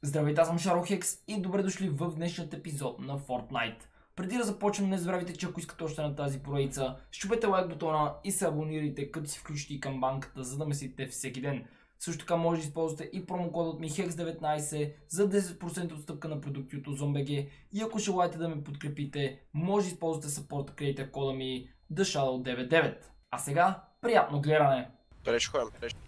Здравейте, аз съм Шарохекс и добре дошли в днешният епизод на Fortnite. Преди да започнем, не забравяйте, че ако искате още на тази поредица, щупете лайк бутона и се абонирайте, като си включите и камбанката, за да месите всеки ден. Също така може да използвате и промокодът ми HEX19 за 10% отстъпка на продукти от OZONBG и ако желаете да ме подкрепите, може да използвате support creator кода ми TheShadow99. А сега, приятно гледане! Далеч ходим,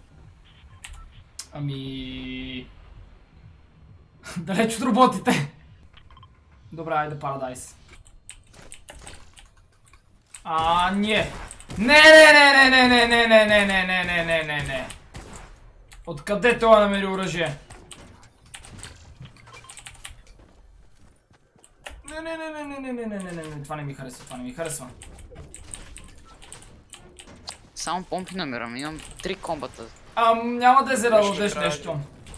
Далеч от роботите. Добре, айде Парадайс. Не. Не. Откъде това намери оръжие? Не. Това не ми харесва, Само помпи намирам, имам 3 комбата. Няма да се радодеш нещо.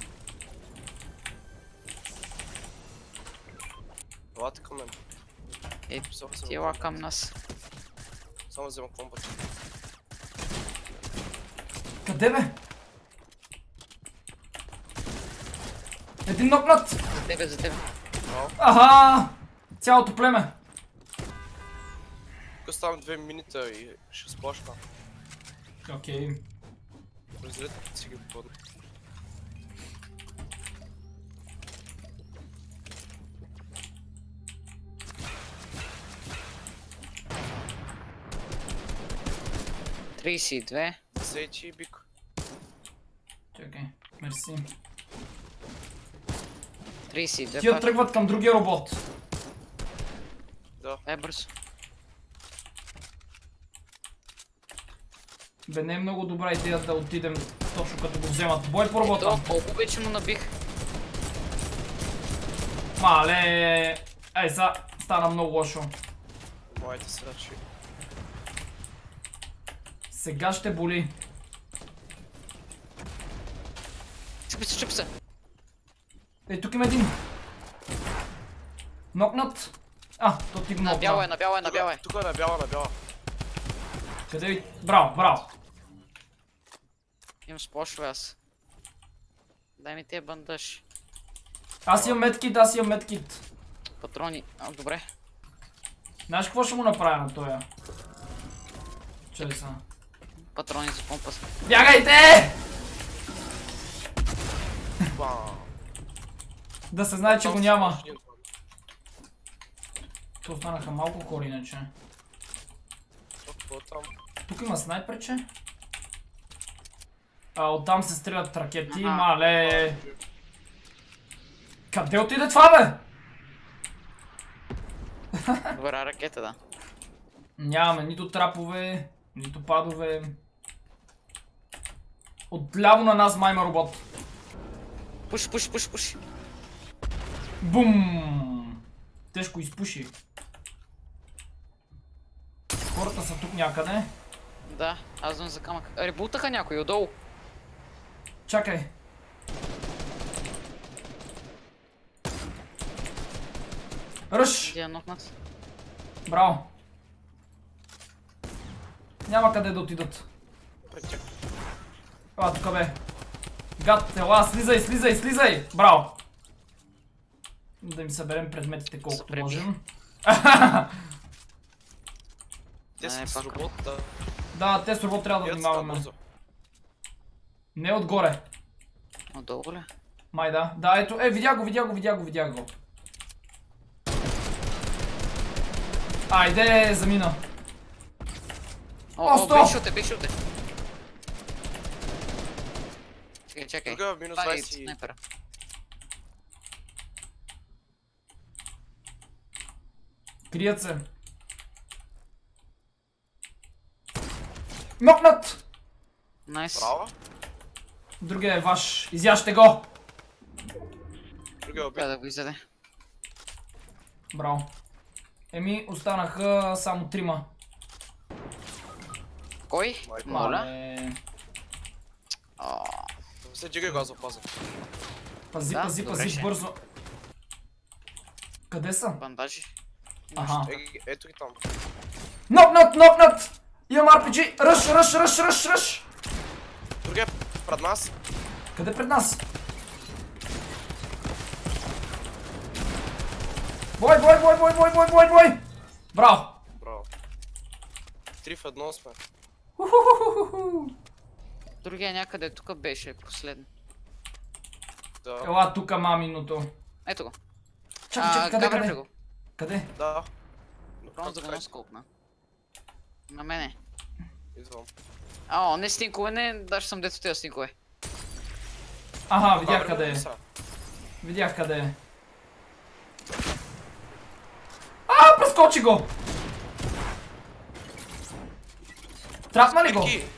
Елате към мен. Ти ела към нас. Само взема комбата. Къде бе? Един нокнат! За тебе. Аха! Цялото племе! Тук ставам 2 минута и ще сплашна. Окей. Разредете си ги подно. Сейчи и бик. Чакай, мерси. 32 Тия тръгват към другия робот. Да. бързо. Бе, не е много добра идея да отидем точно като го вземат. Бой по робота. Колко вече му набих? Мале! Ей, сега стана много лошо. Моите срачи. Сега ще боли. Чупи се. Ей, тук има един. Нокнат. То ти го нокна. На бяла е. Тук е на бяла. Къде ви? Браво. Имам сплошове аз. Дай ми тия бандаж. Аз имам медкит. Патрони. Добре. Знаеш какво ще му направя на тоя? Чай са. Патрони за помпа. Бягайте! Бам. Да се знае, че го няма. То останаха малко хора иначе. Тук има снайперче. Оттам се стрелят ракети, мале. Къде отиде това, бе? Добра ракета, да. Нямаме нито трапове, нито падове. Отляво на нас майма робот. Пуши. Бум! Тежко изпуши. Хората са тук някъде. Да, аз дам за камък. Ребутаха някой отдолу. Чакай. Ръш! Где е нокнат? Браво. Няма къде да отидат. Тук бе. Гад, ела, слизай! Браво! Да им съберем предметите колкото можем. Те са с робот, да. Да, те с робот трябва да внимаваме. Не отгоре. Отдолу ли? Май да. Да, ето, видях го. Айде, замина. Бих шуте. Чакай. Друга минус 20. Снайпера. Крият се. Нокнат! Найс. Браво. Другия е ваш. Изяжте го! Другия е убит. Трябва да го изяде. Браво. Останаха само 3. Кой? Моля. Се дигай го, аз запазя. Пази, бързо. Къде са? Бандажи. Аха. Ето ги там. Нокнат! Имам RPG! Ръш! Другия пред нас. Къде пред нас? Бой, бой, бой, бой, бой, бой, бой, бой! Браво! Браво. 3 в 1 сме. Уху-ху-ху-ху-ху. Другия някъде тук беше последно. Да. Ела тука, маминото. Ето го. Чакай, чакай, къде, габрете къде? го. Къде? Да. Просто да го насколкна. На мене. Идвам. О, не стинкове, не, даже съм дето тези стинкове. Аха, видях Добре, къде е. са. Видях къде е. А, прескочи го! Трапна ли го? Спирки.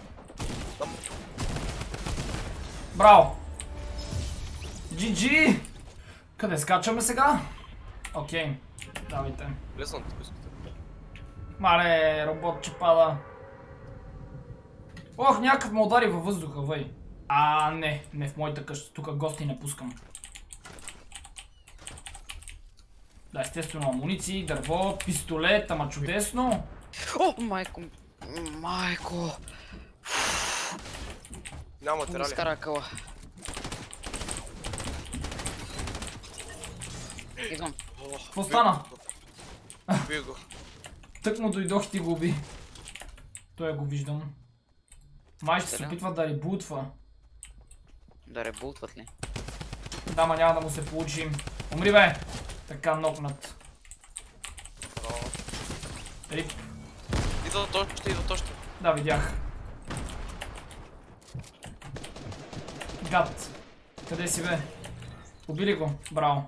Браво! GG! Къде скачаме сега? Окей, давайте. Влезнам тук искате. Мале, робот че пада. Ох, някакъв ме удари във въздуха, въй. Не в моята къща, тук гости не пускам. Да, естествено, амуниции, дърво, пистолет, ама чудесно. О, майко. Майко. Няма Ми материали. изкара къла. Идвам. Какво стана? Убий го. Тък му дойдох и ти го уби. Той го виждам. Май ще се Сериозно? опитва да ребутва. Да ребултват ли? Да, ма няма да му се получи. Умри бе! Така нокнат. Браво. Рип. Идва точно. Да, видях. Гад. Къде си бе? Убили го. Браво.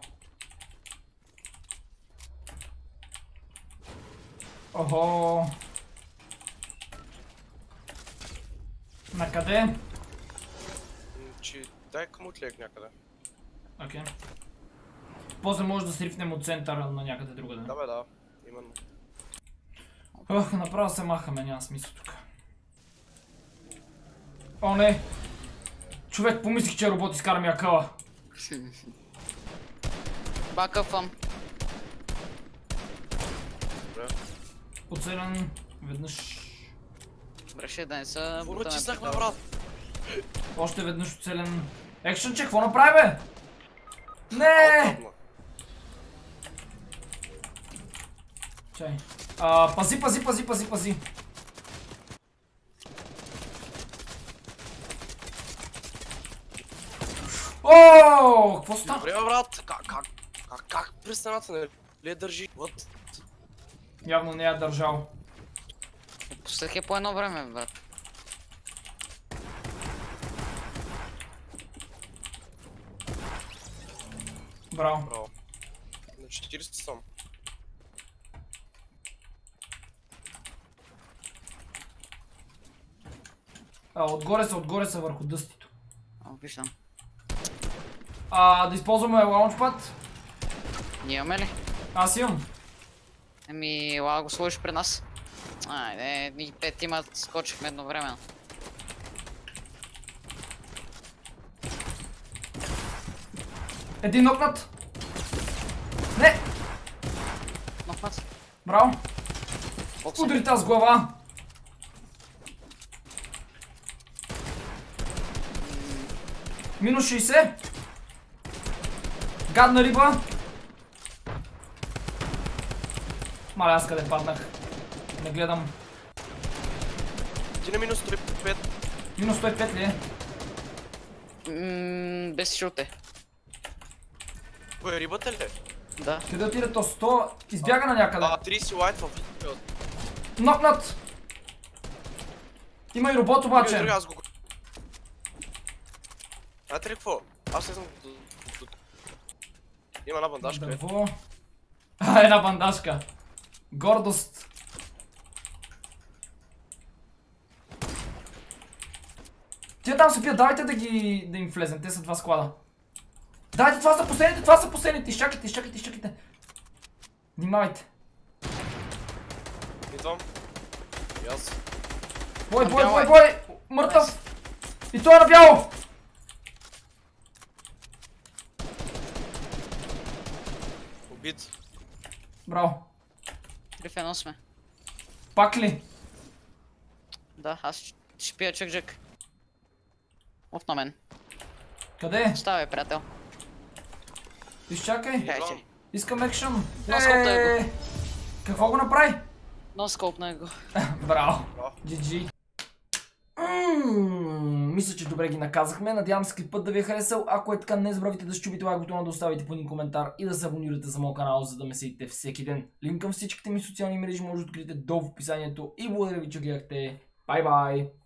Охо. Накъде? Че дай към отлег някъде. Окей. После може да се рифнем от центъра на някъде другаде. Да бе, да. Именно. Ох, направо се махаме, няма смисъл тук. О, не! Човек, помислих, че робот изкара ми акъла. Бакъфъм. Добре. Оцелен веднъж. Бреше да не са... Какво да ме натиснахме, прикарват. брат? Още веднъж оцелен. Екшън, че какво направи, бе? Не! Отдавна. Чай. Пази. О, какво стана? Добре, бе, брат. Как при стената не ли държи? What? Явно не я държал. Пуснах я по едно време, брат. Браво. Браво. На 40 съм. Отгоре са върху дъстито. О, виждам. Да използваме лаунчпад. Ние имаме ли? Аз имам. Еми, ела го сложиш при нас. Айде, ние 5 имат, скочихме едновременно. Един нокнат. Не! Нокнат. Браво. Колко Удари тази с глава. Минус 60. Гадна риба. Мале, аз къде паднах? Не гледам. Ти на минус 105. Минус 105 ли е? Без шуте. Кой е рибата ли? Да. Къде отиде то? 100? Избяга на някъде. 30 лайт в Нокнат! Има и робот обаче. Други, аз го... Знаете ли какво? Аз не знам... Има една бандажка. Дърво. Една бандажка. Гордост. Тия там се пият, давайте да им влезем, те са два склада. Давайте, това са последните, изчакайте. Внимавайте. Идвам. И аз. Бой, Набяло е. мъртъв. И той е набяло. Убит. Браво. 3 в 1 сме. Пак ли? Да, аз ще пия чък-джък. Оп на мен. Къде? Ставай, приятел. Изчакай. Чакай, че. Искам екшън. Носкоптай го. Какво го направи? Носкопнай го. Браво. Браво. GG. Мисля, че добре ги наказахме. Надявам се клипът да ви е харесал. Ако е така, не забравяйте да щупите лайк бутона, да оставите по един коментар и да се абонирате за моят канал, за да ме следите всеки ден. Линк към всичките ми социални мрежи може да откриете долу в описанието и благодаря ви, че гледахте. Бай-бай!